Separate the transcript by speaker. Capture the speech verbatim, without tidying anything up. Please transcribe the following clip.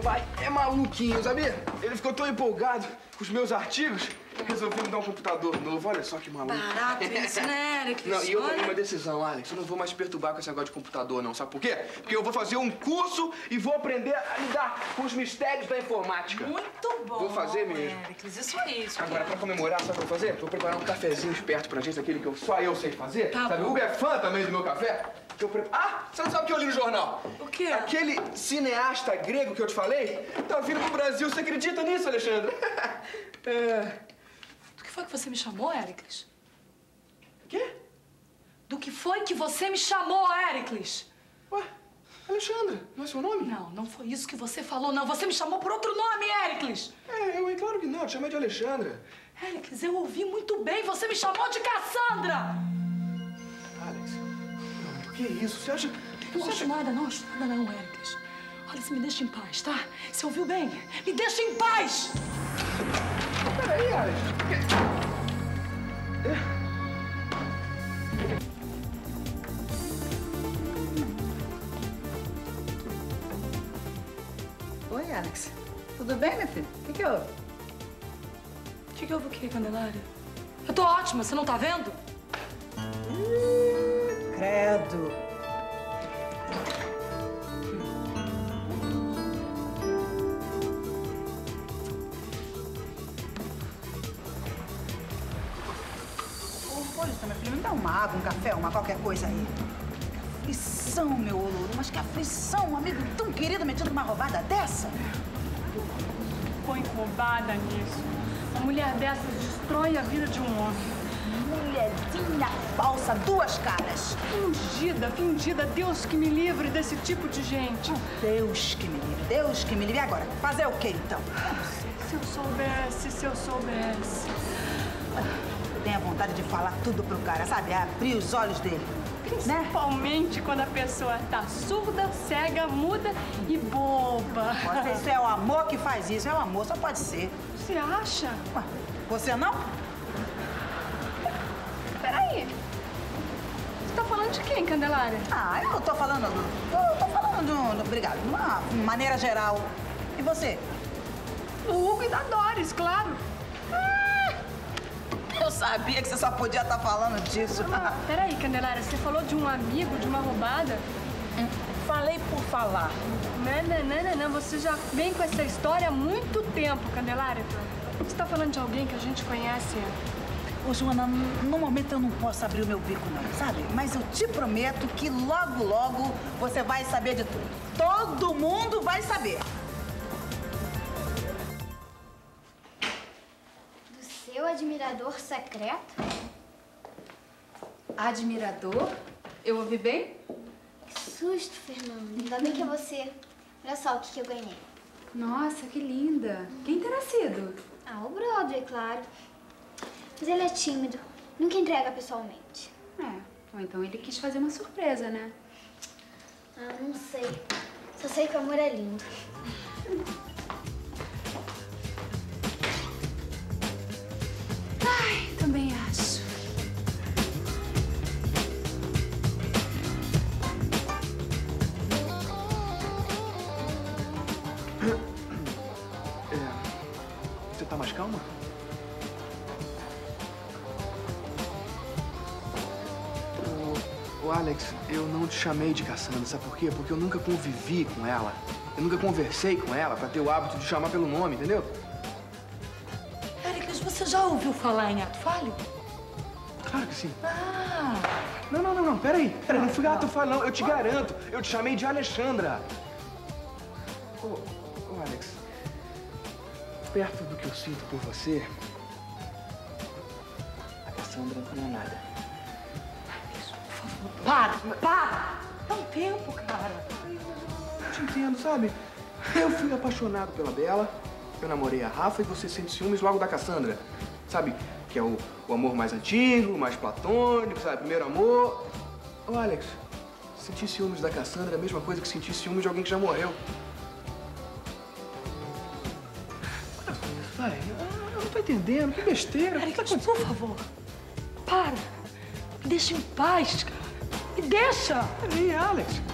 Speaker 1: pai é maluquinho, sabia? Ele ficou tão empolgado com os meus artigos, resolveu me dar um computador novo. Olha só que maluco.
Speaker 2: Barato isso, né, Alex?
Speaker 1: Não, e eu tomei uma decisão, Alex. Eu não vou mais perturbar com esse negócio de computador, não. Sabe por quê? Porque eu vou fazer um curso e vou aprender a lidar com os mistérios da informática.
Speaker 2: Muito bom.
Speaker 1: Vou fazer mesmo.
Speaker 2: Alex, isso aí. Isso
Speaker 1: Agora, pra comemorar, sabe o que eu vou fazer? Vou preparar um cafezinho esperto pra gente, aquele que eu, só eu sei fazer.
Speaker 2: Tá
Speaker 1: sabe?
Speaker 2: bom.
Speaker 1: O Hugo é fã também do meu café. Eu pre... Ah, você não sabe o que eu li no jornal?
Speaker 2: O quê?
Speaker 1: Aquele cineasta grego que eu te falei tá vindo pro Brasil. Você acredita nisso, Alexandre? é...
Speaker 2: Do que foi que você me chamou, Éricles?
Speaker 1: Quê?
Speaker 2: Do que foi que você me chamou, Éricles?
Speaker 1: Ué, Alexandre, não é seu nome?
Speaker 2: Não, não foi isso que você falou, não. Você me chamou por outro nome, Éricles.
Speaker 1: É, eu, é claro que não. Eu te chamei de Alexandre.
Speaker 2: Éricles, eu ouvi muito bem. Você me chamou de Cassandra.
Speaker 1: Alex, não, que isso? Você acha...
Speaker 2: Não acho nada, não acho nada não, Éricles. Olha, você me deixa em paz, tá? Você ouviu bem? Me deixa em paz!
Speaker 1: Peraí, Alex.
Speaker 3: Oi, Alex. Tudo bem, meu filho? O que que houve?
Speaker 2: O que que houve o quê, Candelária? Eu tô ótima, você não tá vendo?
Speaker 3: Ih, credo. Meu filho, me dá uma água, um café, uma qualquer coisa aí. Que aflição, meu Oloro, mas que aflição, um amigo tão querido metido numa roubada dessa.
Speaker 4: Põe roubada nisso. Uma mulher dessa destrói a vida de um homem.
Speaker 3: Mulherzinha falsa, duas caras.
Speaker 4: Fingida, fingida. Deus que me livre desse tipo de gente.
Speaker 3: Deus que me livre, Deus que me livre. E agora, fazer o quê, então?
Speaker 4: Se eu soubesse, se eu soubesse.
Speaker 3: Eu tenho a vontade de falar tudo pro cara, sabe? Abrir os olhos dele.
Speaker 4: Principalmente né? Quando a pessoa tá surda, cega, muda e boba.
Speaker 3: Você, isso é o amor que faz isso. É o amor, só pode ser.
Speaker 4: Você acha?
Speaker 3: Ué, você não?
Speaker 4: Peraí. Você tá falando de quem, Candelária?
Speaker 3: Ah, eu tô falando... Eu tô falando de um... Obrigado. De uma maneira geral. E você?
Speaker 4: O Hugo e da Doris, claro.
Speaker 3: Eu sabia que você só podia estar falando disso.
Speaker 4: Ah, peraí, Candelária, você falou de um amigo, de uma roubada?
Speaker 3: Hum, falei por falar.
Speaker 4: Não, não, não, não, não. Você já vem com essa história há muito tempo, Candelária. Você tá falando de alguém que a gente conhece?
Speaker 3: Ô, Joana, no momento eu não posso abrir o meu bico, não, sabe? Mas eu te prometo que logo, logo você vai saber de tudo. Todo mundo vai saber.
Speaker 5: Seu admirador secreto?
Speaker 6: Admirador? Eu ouvi bem?
Speaker 5: Que susto, Fernanda. Ainda bem que é você. Olha só o que, que eu ganhei.
Speaker 6: Nossa, que linda. Quem terá sido?
Speaker 5: Ah, o Broadway, claro. Mas ele é tímido. Nunca entrega pessoalmente.
Speaker 6: É, ou então ele quis fazer uma surpresa, né?
Speaker 5: Ah, não sei. Só sei que o amor é lindo.
Speaker 6: Ai, também acho.
Speaker 1: É, você tá mais calma? Ô, ô, Alex, eu não te chamei de Cassandra, sabe por quê? Porque eu nunca convivi com ela. Eu nunca conversei com ela pra ter o hábito de chamar pelo nome, entendeu?
Speaker 2: Você já ouviu falar em ato falho?
Speaker 1: Claro que sim.
Speaker 2: Ah!
Speaker 1: Não, não, não, não. Peraí. Peraí, não fui ato falho, não. Eu te garanto. Eu te chamei de Alexandra. Ô, ô, Alex. Perto do que eu sinto por você, a Cassandra não é nada.
Speaker 2: Alex, por favor, para! Para! Dá um tempo, cara.
Speaker 1: Eu te entendo, sabe? Eu fui apaixonado pela Bela. Eu namorei a Rafa e você sente ciúmes logo da Cassandra. Sabe? Que é o, o amor mais antigo, mais platônico, sabe? Primeiro amor. Ô, Alex, sentir ciúmes da Cassandra é a mesma coisa que sentir ciúmes de alguém que já morreu. Para com isso, vai. Eu não tô entendendo. Que besteira.
Speaker 2: Alex, por favor. Para. Me deixa em paz, cara. Me deixa.
Speaker 1: Peraí, Alex.